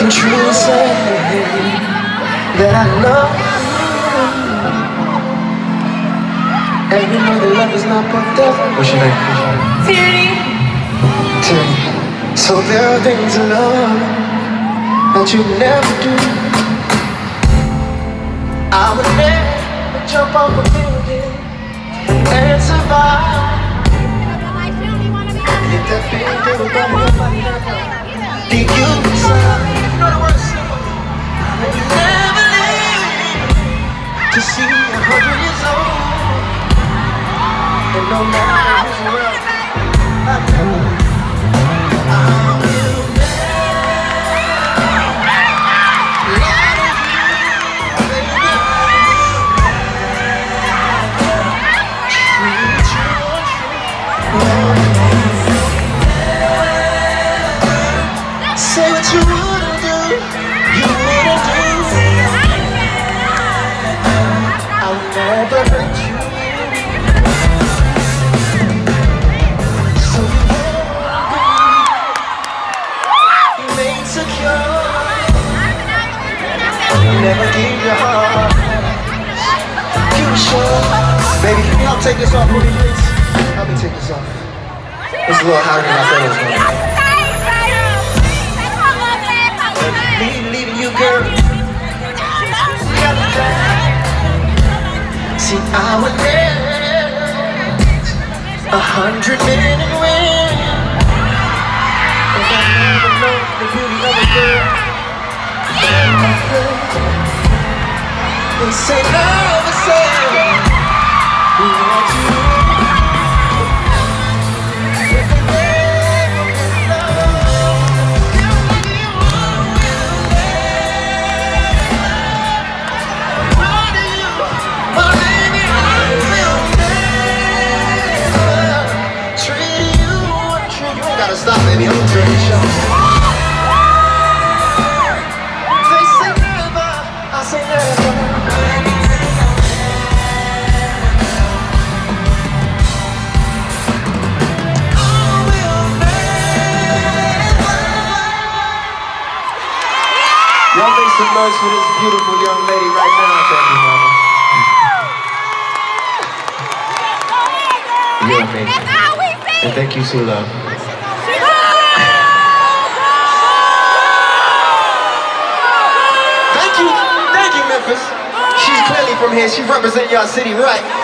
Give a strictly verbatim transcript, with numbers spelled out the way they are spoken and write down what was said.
can truly say that I love you. And you know that love is not perfect. What's your name? Tierney. Tierney. So there are things in love that you never do. I would never jump off a building and survive. If that feeling never got nobody ever did you decide? You know the word simple. I would never live to see a hundred years old. And no matter who's around, I tell you, I will say what you wouldn't do, you wouldn't do. I will never hurt you. So you made secure. You never give your heart. You sure? Baby, can you help take this off for me, please? Help me take this off. It's a little hotter than I thought it was going to be. Leaving, leaving you, girl. See, I would dance a hundred men and women, and I never know the beauty of a girl. They say love is sad. We want you. Stop, baby, I'm gonna turn the show. They say never, I say never. I will never. Y'all make some noise for this beautiful young lady right now. Thank you, mama. You're amazing. And thank you, Sue Love. She's clearly from here. She represents y'all city right.